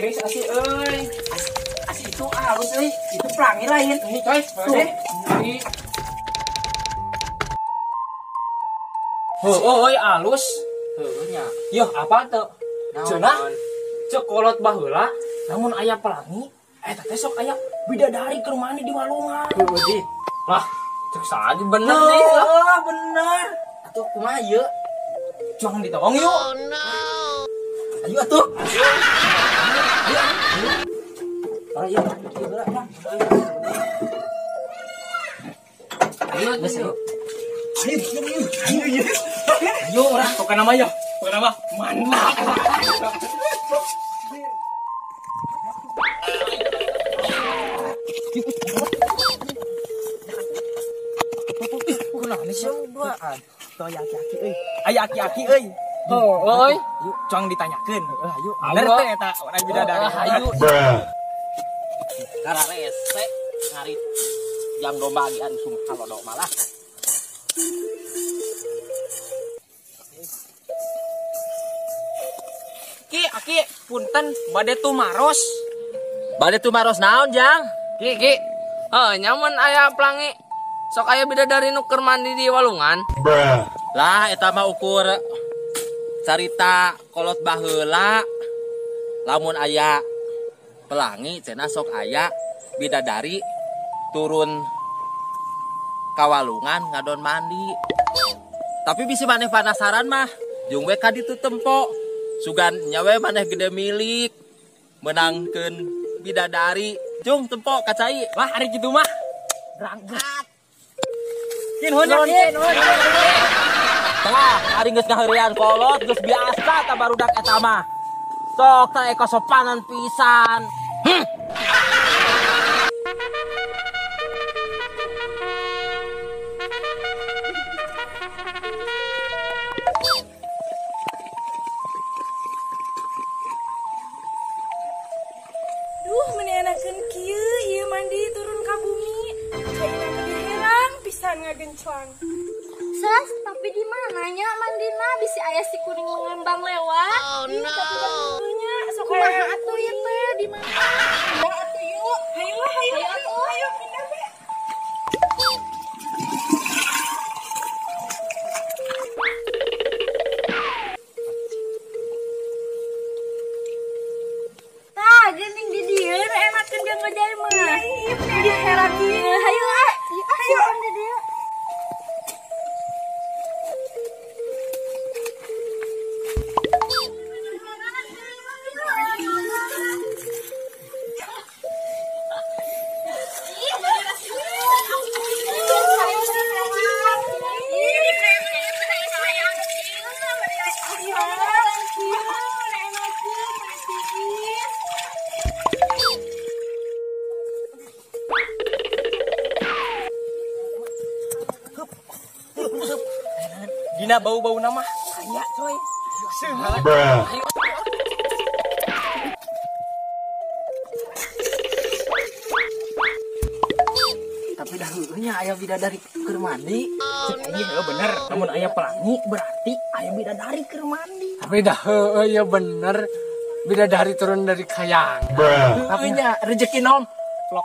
iris asih euy. Asih itu halus euy. Itu pelangi lain. Ini coy, tuh. Ini. Heueuy halus. Heueuh nya. Yo apa tuh? Cenah. Cek kolot baheula namun aya pelangi. Eta teh sok aya bidadari keur mandi di walungan. Heueuh di. Lah, cek saja bener nih. Oh, bener. Atuh kumaha ieu? Jangan ditolong yuk. Oh no. Ayo atuh. Ayo. Oh iya. Ayo, geus yuk. Ayo. Ayo urang pokona nama ya. Pokona nama mantap. Kunaon sih dua? Toh aki-aki euy. Aya aki-aki euy. Euy. Yuk, cong ditanyakeun. Ayo. Bener teh eta orang bidadari. Ayo. Gara rese ngari jam domba di ari sumah lodo malah. Aki, punten bade tumaros. Bade tumaros naon, Jang? Ki. Nyamun aya pelangi. Sok aya bidadari nu keur mandi di walungan. Lah eta mah ukur carita kolot baheula. Lamun aya pelangi cenah sok aya bidadari turun ka walungan ngadon mandi. Tapi bisi maneh penasaran mah, jeung we ka ditu tempo. Sugan nyawe maneh gede milik menangkeun bidadari. Jung tempo kacai. Lah ari kitu mah berangkat. Tah, ari geus ngaheurean kolot geus biasa ta barudak eta mah. Sok ta eko sopanan pisan. Duh, meneanakeun kieu ieu mandi turun ka bumi. Caina gede herang pisan ngagenclang. Sas, tapi di mananya mandina bisi aya si kuning mengembang lewat. Oh no. Tapi bantunya sok Kumaha atuh ieu teh di mana? Ya atuh yuk. Hayu pindah we. Tah, geuning di dieu enakeun jeung ngejai mah. Iya, dia herang kieu. Hayu ah. Hayu di dieu. Dina bau-bau nama aya coy. Sehat. Tapi dahulunya aya bidadari keur mandi. Cek ieu bener. Namun aya pelangi berarti aya bidadari keur mandi. Tapi dah ya bener. Bidadari turun dari kayang. Tapi nya rezeki nom. Vlog.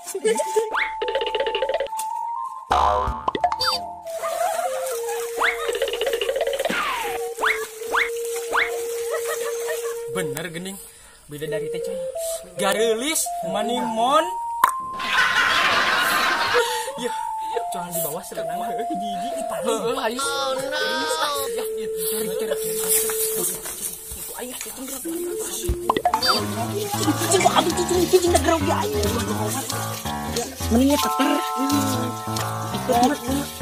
Bener gening bidadari teh coy. Garelis manimon. Ya, jangan di bawah serenang mah hiji-hiji dipaling. Ayo. Oh no. Ya, cari. Itu ayah itu gerak. Cicing dah gerak ya ayah. Mendingnya teter. Ikut.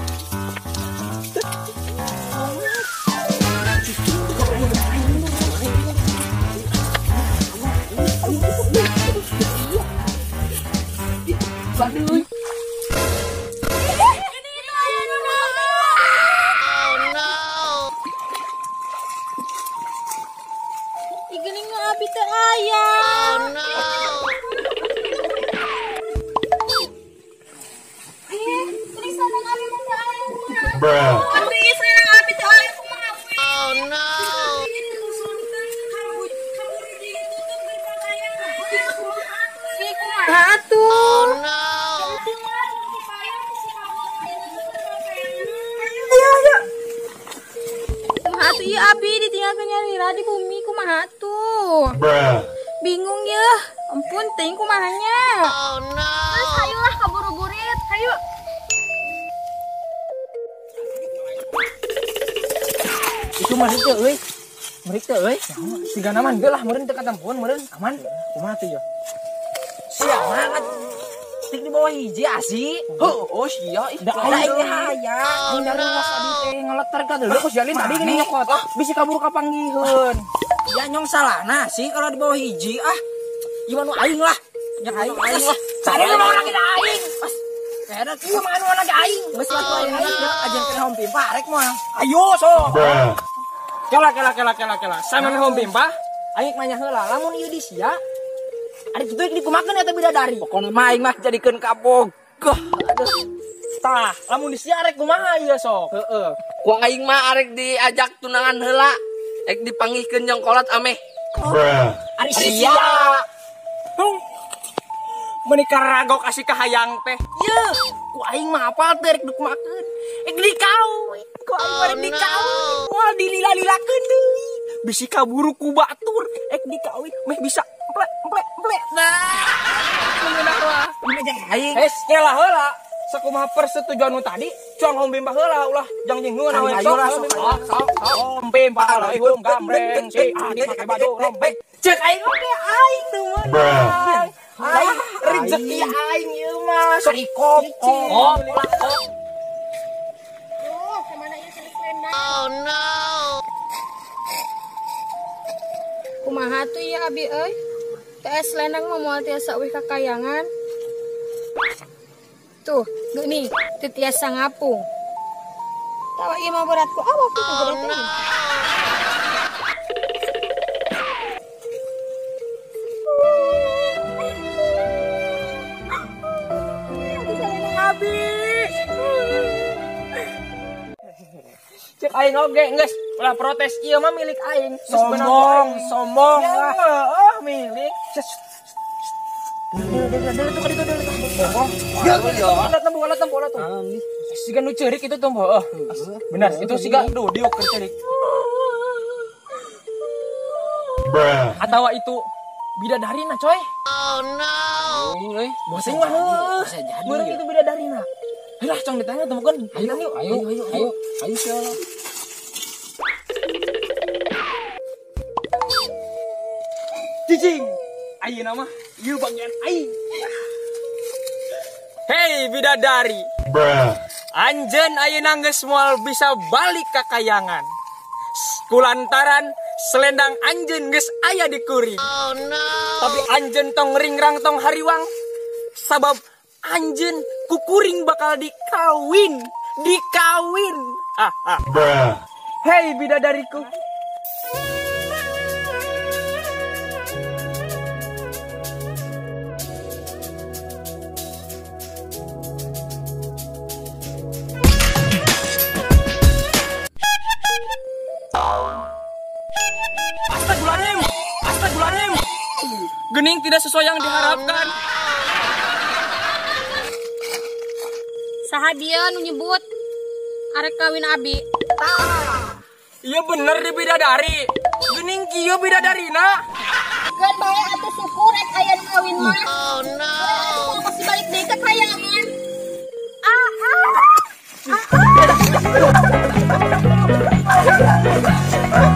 Aduh. Igening nu abi teh aya. Oh no. Ini sareng abi teh aya kumaha? Atuh ieu sareng abi teh aya kumaha? Oh no. kumaha tuh? Kumaha tuh ya Abi ditinggalkan Nyarira di bumi kumaha tuh? Bingung ya. Ampun ting kumahanya. Terus hayulah kaburu-burit, hayu. Itu mah itu euy. Merik teh euy. Siga naman ge lah meureun teu katempuan meureun aman. Kumaha tuh ya? Sia banget. Tik di bawah hiji asi. Oh sia ih. Da aing hayang. Ini ruas tadi teh ngeleter ka deuleu ku jalin tadi gini nyokot. Bisi kabur ka panggiheun. Ya nyong salahna sih kalau di bawah hiji ah. Gimana aing lah. Nya aing lah. Cari lu orang kita aing. Kada kieu mah anu anak aing. Geus laku aing ajan kena hom pimpa rek moal. Ayo sok. Kela. Sampean hom pimpa, aing mah nya heula. Lamun ieu di sia, ari kitu dikumakeun eta bidadari. Pokona mah aing mah jadikeun kabog. Aduh. Tah, lamun di sia rek kumaha ieu sok? Heeh. Ku aing mah arek diajak tunangan heula. Ek dipanggihkeun jeung kolot ameh. Ari sia. Menikah ragok asih kahayang teh. Ye, ku aing mah apal teh rek dikumakeun. Ek dikawin. Ku aing mah rek dikawin. Moal dilila-lilakeun deui. Bisi kaburu ku batur. Ek dikawin meh bisa emplek. Nah. Mengeunah lah. Ini aing. Hes, kela heula. Sakumaha persetujuan nu tadi, cuang hom bimba heula ulah jang jengeun awe sok. Hom bimba lah hom gambreng si adi make baju rombek. Ceuk aing oge aing teu meunang. Aing rezeki aing ieu mah sok kopi. Oh, Kemana ieu selendang? Oh no. Kumaha tuh ya Abi euy? Teh selendang mah moal tiasa euy kakayangan. Tuh, gini, teu tiasa ngapung. Tawa ieu mah beratku awak tuh berat teh. Cek aing oge geus ulah protes ieu mah milik aing. Sombong lah. Oh, milik. Alat bola tuh. Siga nu ceurik itu tuh, benar, itu siga diuk keur ceurik. Atawa itu bidadarina, coy. Oh no. Bosen mah bisa jadi. Meureun itu bidadarina. Lah, cong ditanya temukeun. Ayo sia. Cicing. Ayeuna mah ieu bagian aing. Hei bidadari. Anjeun ayeuna geus moal bisa balik ka kayangan. Kulantaran selendang anjeun geus aya di kuring. Oh no. Tapi anjeun tong ringrang tong hariwang. Sabab anjeun ku kuring bakal dikawin. Hei bidadariku. Astagfirullahaladzim. Gening tidak sesuai yang diharapkan. Saha dia nu nyebut arek kawin Abi? Iya bener di bidadari. Gening kieu bidadarina. Geun bae atuh syukur rek aya nu kawin mah. Oh no. Masih balik deui ke kayangan. Ah.